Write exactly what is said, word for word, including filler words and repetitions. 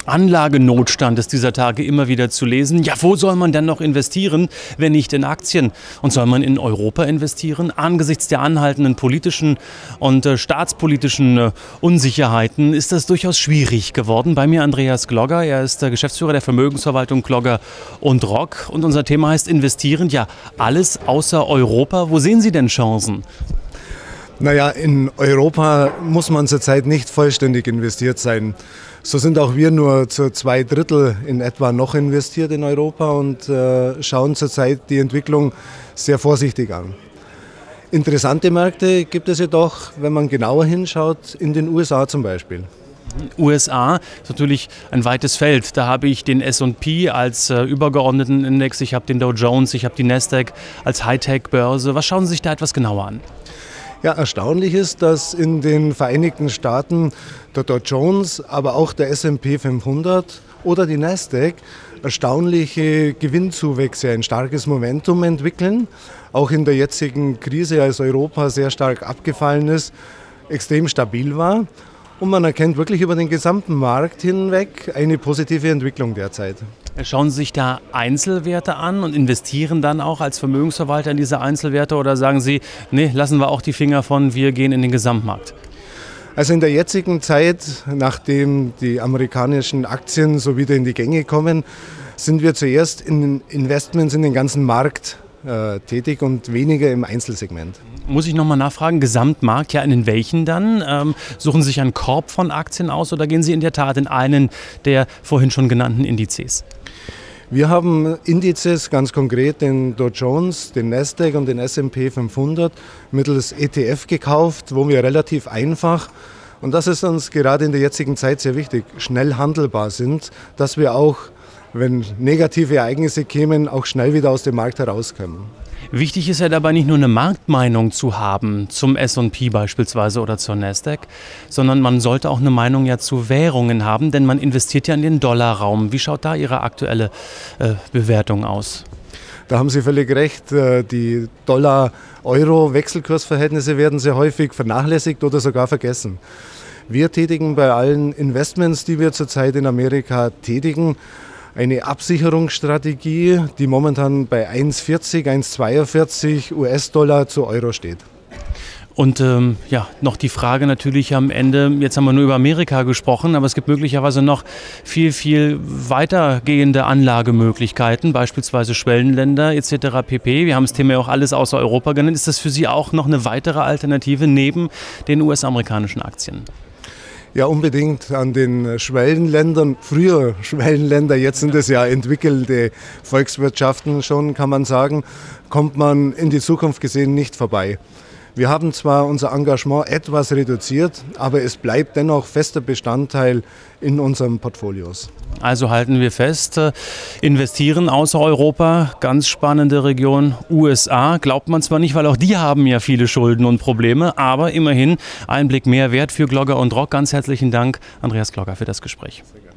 Anlagenotstand ist dieser Tage immer wieder zu lesen. Ja, wo soll man denn noch investieren, wenn nicht in Aktien? Und soll man in Europa investieren? Angesichts der anhaltenden politischen und äh, staatspolitischen äh, Unsicherheiten ist das durchaus schwierig geworden. Bei mir Andreas Glogger, er ist der Geschäftsführer der Vermögensverwaltung Glogger und Rock. Und unser Thema heißt investieren. Ja, alles außer Europa. Wo sehen Sie denn Chancen? Naja, in Europa muss man zurzeit nicht vollständig investiert sein. So sind auch wir nur zu zwei Drittel in etwa noch investiert in Europa und äh, schauen zurzeit die Entwicklung sehr vorsichtig an. Interessante Märkte gibt es jedoch, wenn man genauer hinschaut, in den U S A zum Beispiel. U S A ist natürlich ein weites Feld. Da habe ich den S und P als äh, übergeordneten Index, ich habe den Dow Jones, ich habe die Nasdaq als Hightech-Börse. Was schauen Sie sich da etwas genauer an? Ja, erstaunlich ist, dass in den Vereinigten Staaten der Dow Jones, aber auch der S und P fünfhundert oder die Nasdaq erstaunliche Gewinnzuwächse, ein starkes Momentum entwickeln. Auch in der jetzigen Krise, als Europa sehr stark abgefallen ist, extrem stabil war. Und man erkennt wirklich über den gesamten Markt hinweg eine positive Entwicklung derzeit. Schauen Sie sich da Einzelwerte an und investieren dann auch als Vermögensverwalter in diese Einzelwerte oder sagen Sie, nee, lassen wir auch die Finger von, wir gehen in den Gesamtmarkt? Also in der jetzigen Zeit, nachdem die amerikanischen Aktien so wieder in die Gänge kommen, sind wir zuerst in Investments in den ganzen Markt äh, tätig und weniger im Einzelsegment. Muss ich nochmal nachfragen, Gesamtmarkt, ja in welchen dann? Ähm, suchen Sie sich einen Korb von Aktien aus oder gehen Sie in der Tat in einen der vorhin schon genannten Indizes? Wir haben Indizes, ganz konkret den Dow Jones, den Nasdaq und den S und P fünfhundert mittels E T F gekauft, wo wir relativ einfach, und das ist uns gerade in der jetzigen Zeit sehr wichtig, schnell handelbar sind, dass wir auch, wenn negative Ereignisse kämen, auch schnell wieder aus dem Markt herauskommen. Wichtig ist ja dabei nicht nur eine Marktmeinung zu haben, zum S und P beispielsweise oder zur Nasdaq, sondern man sollte auch eine Meinung ja zu Währungen haben, denn man investiert ja in den Dollarraum. Wie schaut da Ihre aktuelle äh, Bewertung aus? Da haben Sie völlig recht. Die Dollar-Euro-Wechselkursverhältnisse werden sehr häufig vernachlässigt oder sogar vergessen. Wir tätigen bei allen Investments, die wir zurzeit in Amerika tätigen, eine Absicherungsstrategie, die momentan bei eins Komma vierzig, eins Komma zweiundvierzig U S-Dollar zu Euro steht. Und ähm, ja, noch die Frage natürlich am Ende, jetzt haben wir nur über Amerika gesprochen, aber es gibt möglicherweise noch viel, viel weitergehende Anlagemöglichkeiten, beispielsweise Schwellenländer et cetera pp. Wir haben das Thema ja auch alles außer Europa genannt. Ist das für Sie auch noch eine weitere Alternative neben den U S-amerikanischen Aktien? Ja, unbedingt an den Schwellenländern, früher Schwellenländer, jetzt sind es ja entwickelte Volkswirtschaften schon, kann man sagen, kommt man in die Zukunft gesehen nicht vorbei. Wir haben zwar unser Engagement etwas reduziert, aber es bleibt dennoch fester Bestandteil in unseren Portfolios. Also halten wir fest, investieren außer Europa, ganz spannende Region U S A. Glaubt man zwar nicht, weil auch die haben ja viele Schulden und Probleme, aber immerhin ein Blick mehr wert für Glogger und Rock. Ganz herzlichen Dank, Andreas Glogger, für das Gespräch.